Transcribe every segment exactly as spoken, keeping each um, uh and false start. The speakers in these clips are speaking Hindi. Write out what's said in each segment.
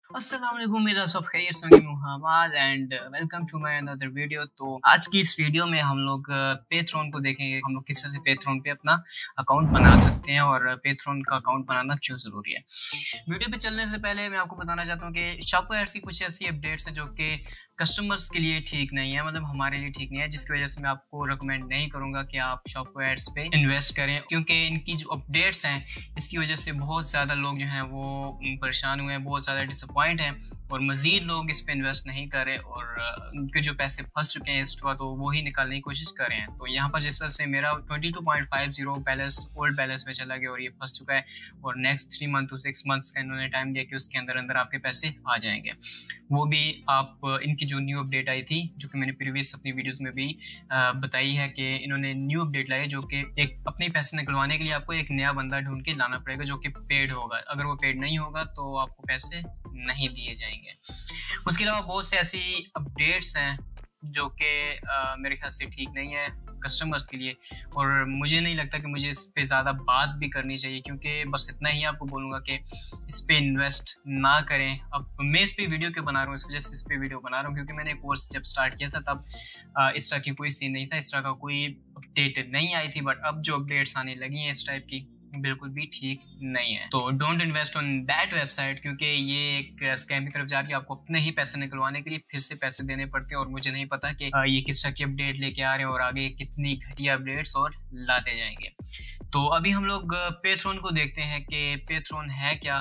अस्सलाम वालेकुम, उम्मीद आप सब खैरियत से होंगे। Muhammad and welcome to my another video. तो आज की इस वीडियो में हम लोग पेट्रॉन को देखेंगे, हम लोग किस तरह से पेट्रॉन पे अपना अकाउंट बना सकते हैं और पेट्रॉन का अकाउंट बनाना क्यों ज़रूरी है। वीडियो पे चलने से पहले मैं आपको बताना चाहता हूँ कि शॉपो एड्स की कुछ ऐसी अपडेट्स हैं जो कि कस्टमर्स के लिए ठीक नहीं है, मतलब हमारे लिए ठीक नहीं है, जिसकी वजह से मैं आपको रिकमेंड नहीं करूँगा कि आप शॉपो एड्स पे इन्वेस्ट करें, क्योंकि इनकी जो अपडेट्स हैं इसकी वजह से बहुत ज़्यादा लोग जो हैं वो परेशान हुए हैं, बहुत ज़्यादा डिसअपॉइंट हैं और मज़ीद लोग इस पे इन्वेस्ट नहीं कर रहे और उनके जो पैसे फंस चुके हैं इस तो वो ही निकालने की कोशिश कर रहे हैं। तो यहाँ पर जिस तरह से मेरा twenty two point five zero balance old balance में चला गया और ये फंस चुका है और next three month to six months का इन्होंने टाइम दिया कि उसके अंदर अंदर आपके पैसे आ जाएंगे। वो भी आप इनकी जो न्यू अपडेट आई थी, जो कि मैंने प्रीवियस अपनी वीडियोस में भी आ, बताई है कि इन्होंने न्यू अपडेट लाई, जो कि एक अपने पैसे निकलवाने के लिए आपको एक नया बंदा ढूंढ के लाना पड़ेगा जो कि पेड होगा। अगर वो पेड नहीं होगा तो आपको पैसे नहीं दिए जाएंगे। उसके अलावा बहुत से ऐसी अपडेट्स हैं जो कि मेरे ख्याल से ठीक नहीं है कस्टमर्स के लिए और मुझे नहीं लगता कि मुझे इस पे ज़्यादा बात भी करनी चाहिए, क्योंकि बस इतना ही आपको बोलूँगा कि इस पे इन्वेस्ट ना करें। अब मैं इस पे वीडियो क्यों बना रहा हूँ, इस वजह से इस पे वीडियो बना रहा हूँ क्योंकि मैंने कोर्स जब स्टार्ट किया था तब इस तरह की कोई सीन नहीं था, इस तरह का कोई अपडेट नहीं आई थी। बट अब जो अपडेट्स आने लगी हैं इस टाइप की बिल्कुल भी ठीक नहीं है। तो don't invest on that website, क्योंकि ये एक स्कैम की तरफ जा रही है। आपको अपने ही पैसे निकलवाने के लिए फिर से पैसे देने पड़ते हैं और मुझे नहीं पता कि ये किस तरह की अपडेट लेके आ रहे हैं और आगे कितनी घटिया अपडेट्स और लाते जाएंगे। तो अभी हम लोग पेट्रॉन को देखते हैं कि पेट्रॉन है क्या।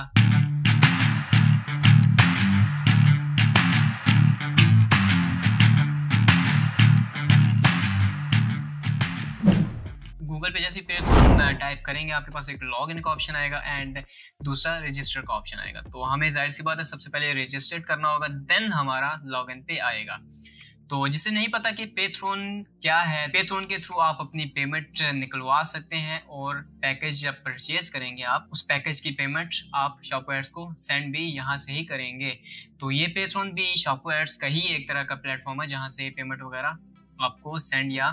गूगल पे जैसे पेट्रॉन टाइप करेंगे आपके पास एक लॉगिन का ऑप्शन आएगा एंड दूसरा रजिस्टर का ऑप्शन आएगा। तो हमें जाहिर सी बात है सबसे पहले रजिस्टर्ड करना होगा, देन हमारा लॉगिन पे आएगा। तो जिसे नहीं पता कि पेट्रॉन क्या है, पेट्रॉन के थ्रू आप अपनी पेमेंट निकलवा सकते हैं और पैकेज जब परचेज करेंगे आप उस पैकेज की पेमेंट आप शॉपो एड्स को सेंड भी यहाँ से ही करेंगे। तो ये पेट्रॉन भी शॉपो एड्स का ही एक तरह का प्लेटफॉर्म है जहाँ से पेमेंट वगैरह आपको सेंड या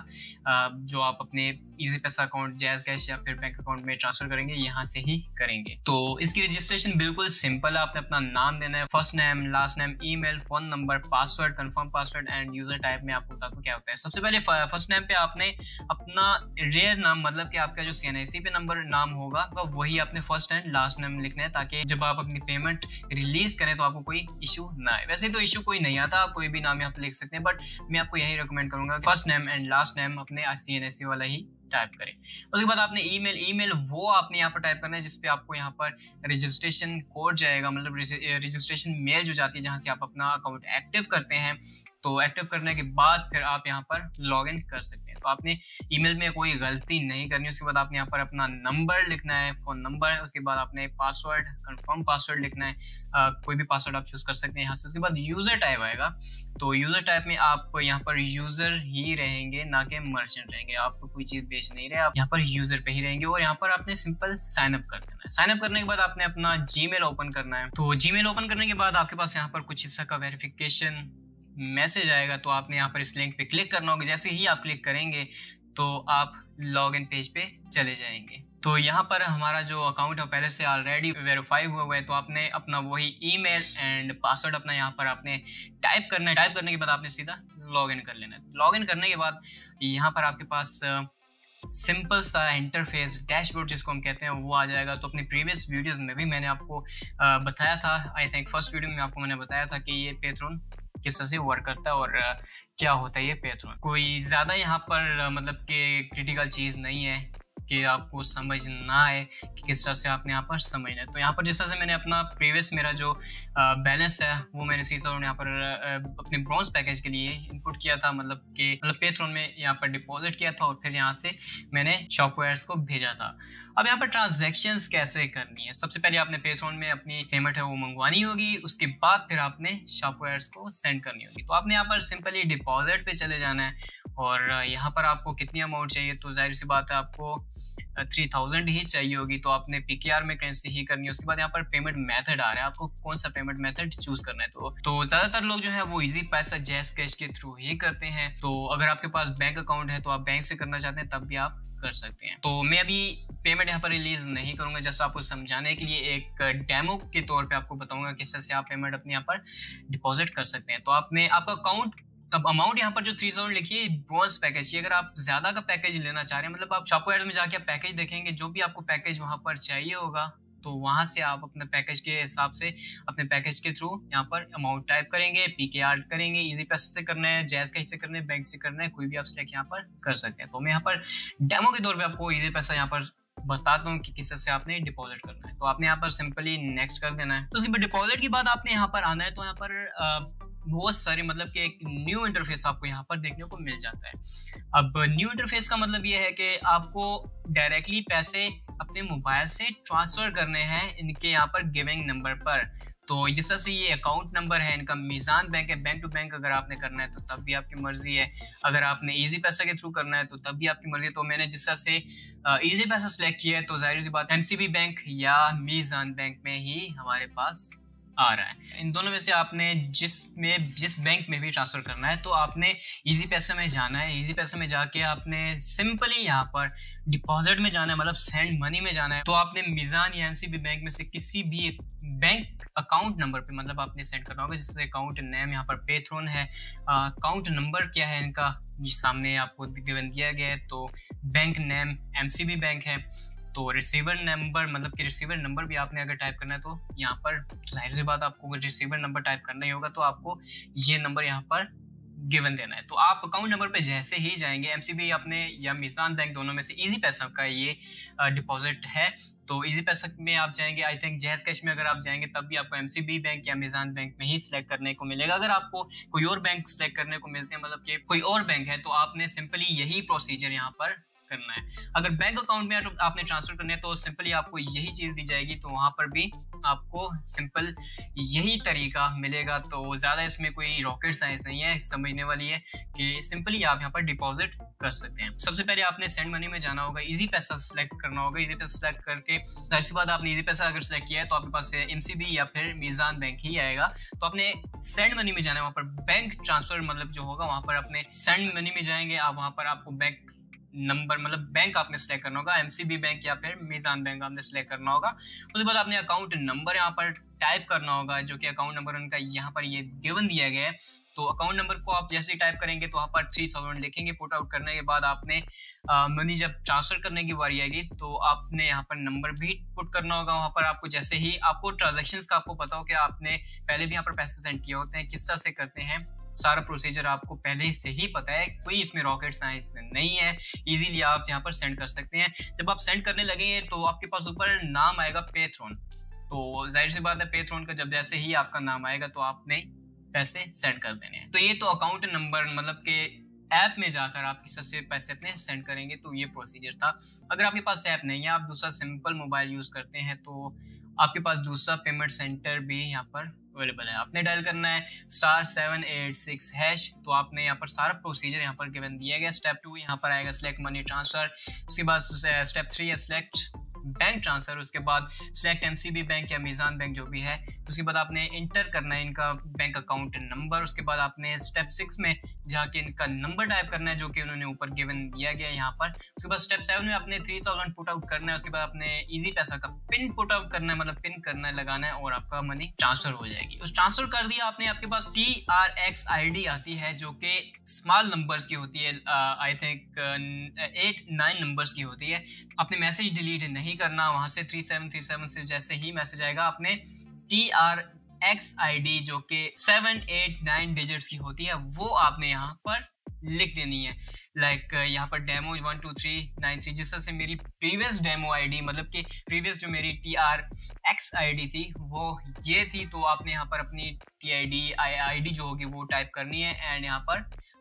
जो आप अपने इजी पैसा अकाउंट, जैज़ कैश या फिर बैंक अकाउंट में ट्रांसफर करेंगे यहाँ से ही करेंगे। तो इसकी रजिस्ट्रेशन बिल्कुल सिंपल है। आपने अपना नाम देना है, first name, last name, email, phone number, password, confirm password and user type में आपको बताता हूँ क्या होता है। सबसे पहले फर्स्ट नेम पे आपने अपना रियल नाम, मतलब कि आपका जो सी एन आई सी पे नंबर नाम होगा वही आपने फर्स्ट एंड लास्ट नेम लिखना है, ताकि जब आप अपनी पेमेंट रिलीज करें तो आपको कोई इशू ना आए। वैसे तो इशू कोई नहीं आता, आप कोई भी नाम यहाँ पे लिख सकते हैं, बट मैं आपको यही रिकमेंड करूंगा first name and last name अपने सी एन आई सी वाला ही टाइप करें। उसके बाद आपने ईमेल ईमेल वो आपने यहाँ पर टाइप करना है जिसपे आपको यहाँ पर रजिस्ट्रेशन कोड जाएगा, मतलब रजिस्ट्रेशन मेल जो जाती है जहाँ से आप अपना अकाउंट एक्टिव करते हैं। तो एक्टिव करने के बाद फिर आप यहाँ पर लॉग इन कर सकते हैं। तो आपने ईमेल में कोई गलती नहीं करनी। उसके बाद आपने यहाँ पर अपना नंबर लिखना है, फोन नंबर। उसके बाद आपने पासवर्ड, कंफर्म पासवर्ड लिखना है, आ, कोई भी पासवर्ड आप चूज कर सकते हैं यहाँ से। उसके बाद यूजर टाइप आएगा, तो यूजर टाइप में आप यहाँ पर यूजर ही रहेंगे, ना कि मर्चेंट रहेंगे। आपको कोई चीज बेच नहीं रहे, आप यहाँ पर यूजर पे ही रहेंगे और यहाँ पर आपने सिंपल साइन अप कर देना है। साइन अप करने के बाद आपने अपना जीमेल ओपन करना है। तो जीमेल ओपन करने के बाद आपके पास यहाँ पर कुछ हिस्सा का वेरिफिकेशन मैसेज आएगा, तो आपने यहाँ पर इस लिंक पे क्लिक करना होगा। जैसे ही आप क्लिक करेंगे तो आप लॉगिन पेज पे चले जाएंगे। तो यहाँ पर हमारा जो अकाउंट है पहले से ऑलरेडी वेरीफाई हुआ हुआ है, तो आपने अपना वही ईमेल एंड पासवर्ड अपना यहाँ पर आपने टाइप करना है। टाइप करने के बाद आपने सीधा लॉगिन कर लेना है। लॉगिन करने के बाद यहाँ पर आपके पास सिंपल सा इंटरफेस, डैशबोर्ड जिसको हम कहते हैं, वो आ जाएगा। तो अपनी प्रीवियस वीडियोस में भी मैंने आपको बताया था, आई थिंक फर्स्ट वीडियो में आपको मैंने बताया था कि ये पेट्रॉन किस तरह से वर्क करता है और क्या होता है ये पेट्रॉन। कोई ज़्यादा यहाँ पर मतलब कि क्रिटिकल चीज़ नहीं है कि आपको समझ ना आए कि किस तरह से आपने यहाँ पर समझना है। तो यहाँ पर जिस तरह से मैंने अपना प्रीवियस मेरा जो बैलेंस है वो मैंने सीसा और यहाँ पर अपने ब्रॉन्ज पैकेज के लिए इनपुट किया था, मतलब कि मतलब पेट्रॉन में यहाँ पर डिपॉजिट किया था और फिर यहाँ से मैंने शॉपो एड्स को भेजा था। अब यहाँ पर ट्रांजैक्शंस कैसे करनी है, सबसे पहले आपने पेट्रॉन में अपनी पेमेंट है वो मंगवानी होगी, उसके बाद फिर आपने शॉपो एड्स को सेंड करनी होगी। तो आपने यहाँ पर सिंपली डिपॉजिट पे चले जाना है और यहाँ पर आपको कितनी अमाउंट चाहिए, तो जाहिर सी बात है आपको थ्री थाउजेंड ही चाहिए होगी, तो आपने पीकेआर में करेंसी ही करनी है। उसके बाद यहाँ पर पेमेंट मेथड आ रहा है, आपको कौन सा पेमेंट मेथड चूज करना है। तो तो ज्यादातर लोग जो है वो इजी पैसा जैज कैश के थ्रू ही करते हैं। तो अगर आपके पास बैंक अकाउंट है तो आप बैंक से करना चाहते हैं तब भी आप कर सकते हैं। तो मैं अभी पेमेंट यहाँ पर रिलीज नहीं करूंगा, जैसा आपको समझाने के लिए एक डेमो के तौर पे आपको बताऊंगा किस तरह से आप पेमेंट अपने यहाँ पर डिपॉजिट कर सकते हैं। तो आपने आपका अकाउंट, अब अमाउंट यहाँ पर जो थ्री थाउजेंड लिखी है ब्रॉन्ज पैकेज, अगर आप ज्यादा का पैकेज लेना चाह रहे हैं, मतलब आप शॉपो एड में जाके आप पैकेज देखेंगे, जो भी आपको पैकेज वहां पर चाहिए होगा तो वहां से आप अपने पैकेज के हिसाब से अपने पैकेज के थ्रू यहाँ पर अमाउंट टाइप करेंगे, पीकेआर करेंगे, इजी पैसे से करना है, जैज कैश से करना है, बैंक से करना है, कोई भी आप सिलेक्ट यहाँ पर कर सकते हैं। तो मैं यहाँ पर डेमो के तौर पे आपको इजी पैसा यहाँ पर बताता हूँ कि किस तरह से आपने डिपॉजिट करना है। तो आपने यहाँ पर सिंपली नेक्स्ट कर देना है। तो सिंपल डिपॉजिट की बाद आपने यहाँ पर आना है, तो यहाँ पर बहुत सारे मतलब कि एक न्यू इंटरफेस आपको यहाँ पर देखने को मिल जाता है। अब न्यू इंटरफेस का मतलब ये है कि आपको डायरेक्टली पैसे अपने मोबाइल से ट्रांसफर करने हैं इनके यहाँ पर गिविंग नंबर पर। तो जिस तरह से ये अकाउंट नंबर है इनका मीज़ान बैंक है, बैंक टू बैंक अगर आपने करना है तो तब भी आपकी मर्जी है, अगर आपने इजी पैसा के थ्रू करना है तो तब भी आपकी मर्जी है। तो मैंने जिस तरह से इजी पैसा सिलेक्ट किया है तो जाहिर सी बात एमसीबी बैंक या मीज़ान बैंक में ही हमारे पास आ रहा है। इन दोनों में से आपने जिस में जिस बैंक में भी ट्रांसफर करना है तो आपने इजी पैसे में जाना है। इजी पैसे में जाके आपने सिंपली यहाँ पर डिपॉजिट में जाना है, मतलब सेंड मनी में जाना है। तो आपने मीज़ान या एमसीबी बैंक में से किसी भी बैंक अकाउंट नंबर पे मतलब आपने सेंड करना होगा। जैसे अकाउंट नेम यहाँ पर पेथ्रोन है, अकाउंट नंबर क्या है इनका सामने आपको गिवन दिया गया है, तो बैंक नेम एमसीबी बैंक है। तो रिसीवर नंबर मतलब कि रिसीवर नंबर भी आपने अगर टाइप करना है तो यहाँ पर जाहिर सी बात आपको रिसीवर नंबर टाइप करना ही होगा, तो आपको ये नंबर यहाँ पर गिवन देना है। तो आप अकाउंट नंबर पे जैसे ही जाएंगे, एमसीबी आपने या मीज़ान बैंक दोनों में से इजी पैसा का ये डिपॉजिट है, तो इजी पैसा में आप जाएंगे। आई थिंक जैज कैश में अगर आप जाएंगे तब भी आपको एमसीबी बैंक या मीज़ान बैंक में ही सिलेक्ट करने को मिलेगा। अगर आपको कोई और बैंक सिलेक्ट करने को मिलते हैं, मतलब कि कोई और बैंक है, तो आपने सिंपली यही प्रोसीजर यहाँ पर करना है। अगर बैंक अकाउंट में आपने ट्रांसफर करना है तो सिंपली आपको यही चीज दी जाएगी, तो वहां पर भी आपको सिंपल यही तरीका मिलेगा। तो ज्यादा इसमें कोई रॉकेट साइंस नहीं है, समझने वाली है कि सिंपली आप यहाँ पर डिपॉजिट कर सकते हैं। सबसे पहले आपने सेंड मनी में जाना होगा, इजी पैसा सिलेक्ट करना होगा। इजी पैसा सिलेक्ट करके जाहिर सी बात आपने इजी पैसा अगर सिलेक्ट किया है तो आपके पास एमसीबी या फिर मीज़ान बैंक ही आएगा। तो आपने सेंड मनी में जाना है, वहां पर बैंक ट्रांसफर मतलब जो होगा वहां पर अपने सेंड मनी में जाएंगे आप, वहां पर आपको बैंक नंबर मतलब बैंक आपने सिलेक्ट करना होगा, एमसीबी बैंक या फिर मीज़ान बैंक आपने सिलेक्ट करना होगा। उसके बाद आपने अकाउंट नंबर यहाँ पर टाइप करना होगा, जो कि अकाउंट नंबर उनका यहाँ पर ये गिवन दिया गया है। तो अकाउंट नंबर को आप जैसे ही टाइप करेंगे तो वहाँ पर थ्री थाउजेंड लिखेंगे। पुट आउट करने के बाद आपने मनी जब ट्रांसफर करने की बारी आएगी तो आपने यहाँ पर नंबर भी पुट करना होगा। वहाँ पर आपको जैसे ही आपको ट्रांजेक्शन्स का आपको पता हो कि आपने पहले भी यहाँ पर पैसे सेंड किए होते हैं, किस तरह से करते हैं, सारा प्रोसीजर आपको पहले से ही पता है, कोई इसमें रॉकेट साइंस नहीं है। इजीली आप यहाँ पर सेंड कर सकते हैं। जब आप सेंड करने लगेंगे तो आपके पास ऊपर नाम आएगा पेथ्रोन, तो जाहिर सी बात है पेथ्रोन का जब जैसे ही आपका नाम आएगा तो आपने पैसे सेंड कर देने हैं। तो ये तो अकाउंट नंबर मतलब के ऐप में जाकर आप किस तरह से पैसे अपने सेंड करेंगे, तो ये प्रोसीजर था। अगर आपके पास ऐप नहीं है, आप दूसरा सिंपल मोबाइल यूज करते हैं, तो आपके पास दूसरा पेमेंट सेंटर भी यहाँ पर अवेलेबल है। आपने डायल करना है star seven eight six hash. तो आपने यहाँ पर सारा प्रोसीजर यहाँ पर गिवन दिया गया। स्टेप टू यहाँ पर आएगा सिलेक्ट मनी ट्रांसफर, उसके बाद स्टेप थ्री है सिलेक्ट बैंक ट्रांसफर, उसके बाद सिलेक्ट एमसीबी बैंक या मीज़ान बैंक जो भी है, उसके बाद आपने इंटर करना है इनका बैंक अकाउंट नंबर। उसके बाद आपने स्टेप सिक्स में जाके इनका नंबर टाइप करना है जो कि उन्होंने ऊपर गिवन दिया गया है यहाँ पर। उसके बाद स्टेप सेवन में आपने थ्री थाउजेंड पुट आउट करना है। उसके बाद आपने इजी पैसा का पिन पुट आउट करना है, मतलब पिन करना है, लगाना है, और आपका मनी ट्रांसफर हो जाएगी। उस ट्रांसफर कर दिया आपने, आपके पास T R X I D आती है जो कि स्मॉल नंबर्स की होती है, I think eight nine numbers की होती है। आपने मैसेज डिलीट नहीं करना, वहां से थ्री सेवन थ्री सेवन से जैसे ही मैसेज आएगा आपने T R X I D जो कि सेवन एट नाइन डिजिट्स की होती है वो आपने यहाँ पर लिख देनी है। लाइक like, यहाँ पर demo one two three nine three, जिस तरह से मेरी प्रीवियस डेमो आईडी मतलब कि प्रीवियस जो मेरी T R X I D थी वो ये थी, तो आपने यहाँ पर अपनी T I D I D जो होगी वो टाइप करनी है एंड यहाँ पर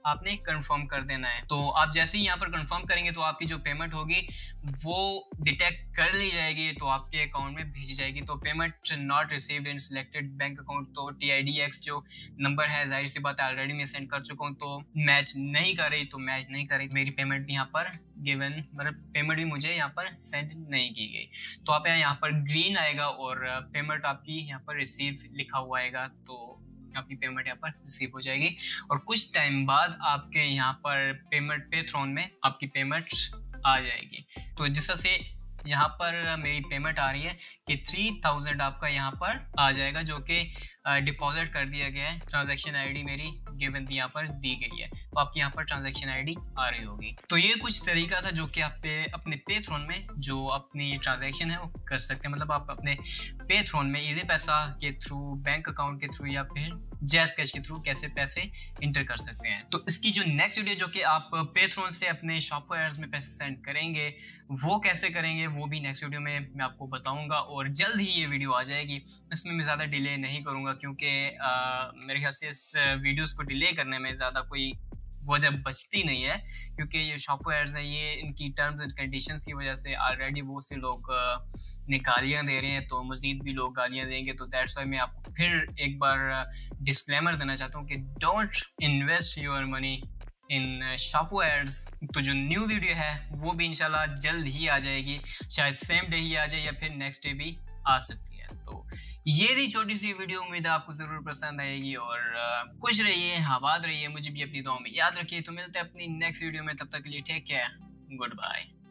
आपने कंफर्म कर देना है। तो आप जैसे ही यहाँ पर कंफर्म करेंगे तो आपकी जो पेमेंट होगी वो डिटेक्ट कर ली जाएगी, तो आपके अकाउंट में भेजी जाएगी। तो payment not received in selected bank account, तो टी आई डी एक्स जो नंबर है जाहिर सी बात है ऑलरेडी मैं सेंड कर चुका हूँ, तो मैच नहीं कर रही, तो मैच नहीं कर रही मेरी पेमेंट भी यहाँ पर गिवन, मतलब पेमेंट भी मुझे यहाँ पर सेंड नहीं की गई। तो आप यहाँ पर ग्रीन आएगा और पेमेंट आपकी यहाँ पर रिसीव लिखा हुआ आएगा, तो आपकी पेमेंट यहाँ पर रिसीव हो जाएगी। और कुछ टाइम बाद आपके यहाँ पर पेमेंट पे थ्रोन में आपकी पेमेंट आ जाएगी। तो जिस तरह से यहाँ पर मेरी पेमेंट आ रही है कि थ्री थाउजेंड आपका यहाँ पर आ जाएगा, जो कि डिपॉजिट कर दिया गया है। ट्रांजैक्शन आईडी मेरी गिवन यहाँ पर दी गई है, तो आपकी यहाँ पर ट्रांजैक्शन आईडी आ रही होगी। तो ये कुछ तरीका था जो कि आप पे अपने पे थ्रोन में जो अपनी ट्रांजैक्शन है वो कर सकते हैं। मतलब आप अपने पे थ्रोन में इजी पैसा के थ्रू, बैंक अकाउंट के थ्रू या फिर जैज़ कैश के थ्रू कैसे पैसे इंटर कर सकते हैं। तो इसकी जो नेक्स्ट वीडियो जो कि आप पे थ्रोन से अपने शॉपो एड्स में पैसे सेंड करेंगे वो कैसे करेंगे वो भी नेक्स्ट वीडियो में मैं आपको बताऊंगा, और जल्द ही ये वीडियो आ जाएगी। इसमें मैं ज़्यादा डिले नहीं करूंगा क्योंकि मेरे ख्याल से इस वीडियोस को डिले करने में ज़्यादा कोई वजह बचती नहीं है, क्योंकि ये शॉपो एड्स है, ये इनकी टर्म्स एंड कंडीशंस की वजह से ऑलरेडी बहुत से लोग ने गालियाँ दे रहे हैं, तो मजीद भी लोग गालियाँ देंगे। तो दैट्स वाई मैं आपको फिर एक बार डिस्क्लेमर देना चाहता हूँ कि don't invest your money in Shoppo ads. तो जो न्यू वीडियो है वो भी इंशाल्लाह जल्द ही आ जाएगी, शायद सेम डे ही आ जाए या फिर नेक्स्ट डे भी आ सकती है। तो ये थी छोटी सी वीडियो, उम्मीद है आपको जरूर पसंद आएगी, और खुश रहिए, आबाद रहिए, मुझे भी अपनी दुआ में याद रखिए। तो मिलते हैं अपनी नेक्स्ट वीडियो में, तब तक के लिए टेक केयर, गुड बाय।